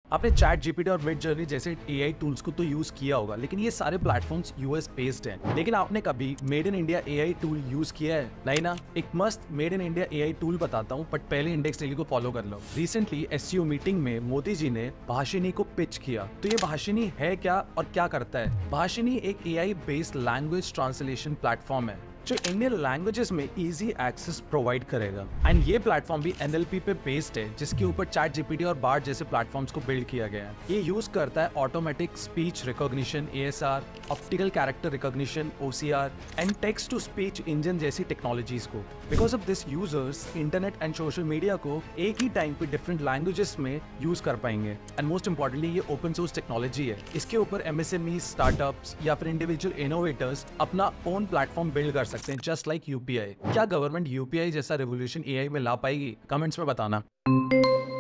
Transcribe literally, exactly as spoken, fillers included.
आपने chat GPT और Midjourney जैसे एआई टूल्स को तो यूज किया होगा, लेकिन ये सारे प्लेटफॉर्म्स यूएस बेस्ड हैं। लेकिन आपने कभी made in India AI tool use किया है? नहीं ना? एक मस्त made in India AI tool बताता हूँ, बट पहले इंडेक्स डेली को फॉलो कर लो। रिसेंटली एसईओ मीटिंग में मोदी जी ने भाषिनी को पिच किया। तो ये भाषिनी है क्या और क्या करता है? भाषिनी एक AI based language translation platform है जो इंडियन लैंग्वेजेस में इजी एक्सेस प्रोवाइड करेगा। एंड ये प्लेटफॉर्म भी एनएलपी पे बेस्ड है, जिसके ऊपर चैट जीपीटी और बार्ड जैसे प्लेटफॉर्म्स को बिल्ड किया गया है। ये यूज करता है automatic speech recognition ASR, optical character recognition OCR and text to speech engine जैसी टेक्नोलॉजीज को। Because of this users internet and social media को एक ही टाइम पे डिफरेंट लैंग्वेजेस में यूज कर पाएंगे। एंड मोस्ट इंपॉर्टेंटली ये ओपन सोर्स टेक्नोलॉजी है। इसके ऊपर एमएसएमई, स्टार्टअप्स या फिर इंडिविजुअल इनोवेटर्स अपना ओन प्लेटफॉर्म बिल्ड कर सकते हैं, जस्ट लाइक यूपीआई। क्या गवर्नमेंट यूपीआई जैसा रेवोल्यूशन एआई में ला पाएगी? कमेंट्स में बताना।